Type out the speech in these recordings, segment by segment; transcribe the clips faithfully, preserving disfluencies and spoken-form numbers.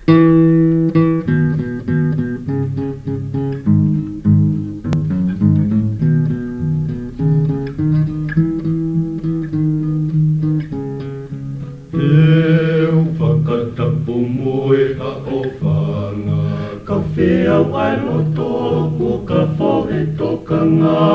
Eu whakatapu moe a o whanga, ka whea wai loto ku ka whore toka ngā.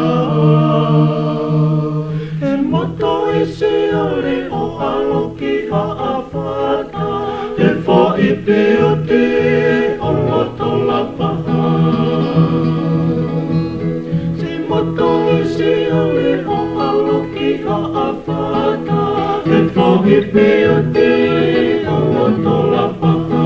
E moto i se ole o alo ki a a whata, e wha i peo te o loto la paha. Se moto i se ole o alo ki a a whata, e wha i peo te o loto la paha.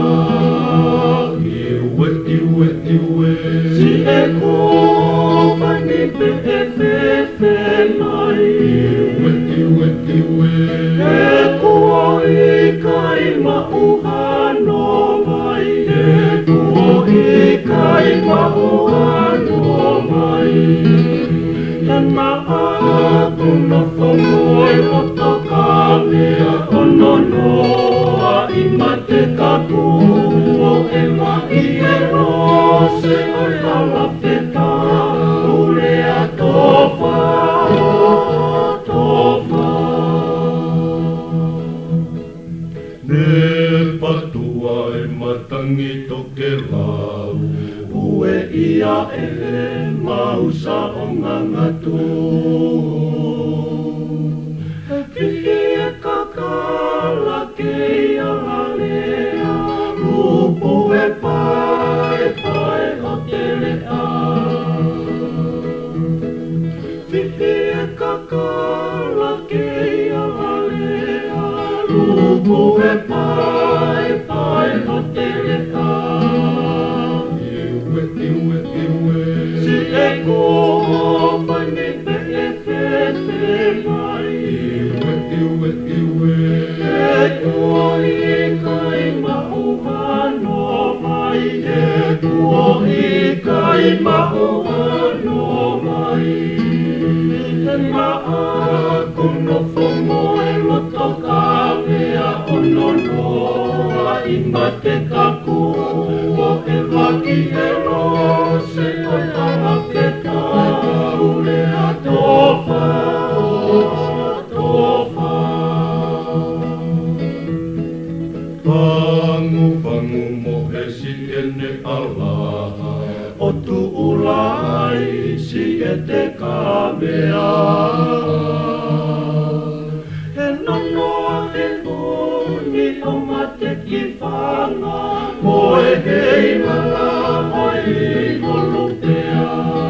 Iwe, iwe, iwe, si e ko whani pe e whewhe mai. Iwe, iwe, iwe, e kua i kai mauhano mai. E kua i kai mauhano mai. E na aku no whanoi o toka mea ono noa i mate ka kuo e mai e rose o hala peta ule a tofa, tofa. Ne patua e matangi toke lau, ue ia e mausa o ngangatu. E whihi e kakala ke ia halea, rupu e pai, pai o te lea. Whihi e kakala ke ia halea, rupu e pai, pai o te lea. Iwe, iwe, iwe, si e ko whani pe e whewhe mai. Iwe, iwe, iwe, e kua i kai mauhano mai. E kua i kai mauhano mai. E na aku no whangoe loto ka mea ono noa i mate ka kuo e waki e rose o hala peta ule a tofa, tofa. Whangu, whangu mohe si ene alaha, o tu ulai si e te ka mea. E nonoa e honi o mate ki whanga, mo e hei mana o i holupea.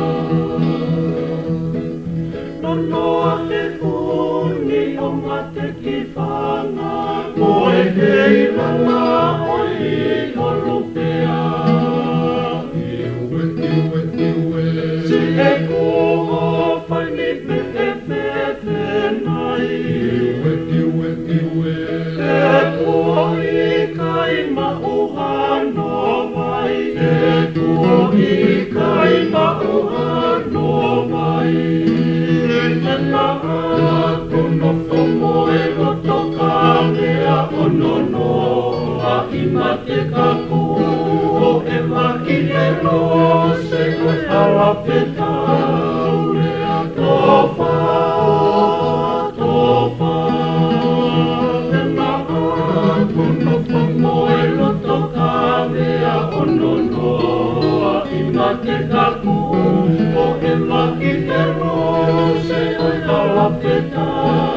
Nonoa e honi o mate ki whanga, mo e hei mana o i holupea. Iwe, iwe, iwe, si e kua whani pe e whewhe mai. Iwe, iwe, iwe, e kua i kai mauhano mai. E kua i kai mauhano mai. E na aku no whangoe loto ka mea ono noa i mate ka kuo e maki e rose o hala peta ule a tofa, tofa. E na aku no whangoe loto ka mea ono noa i mate ka kuo e maki e rose o hala peta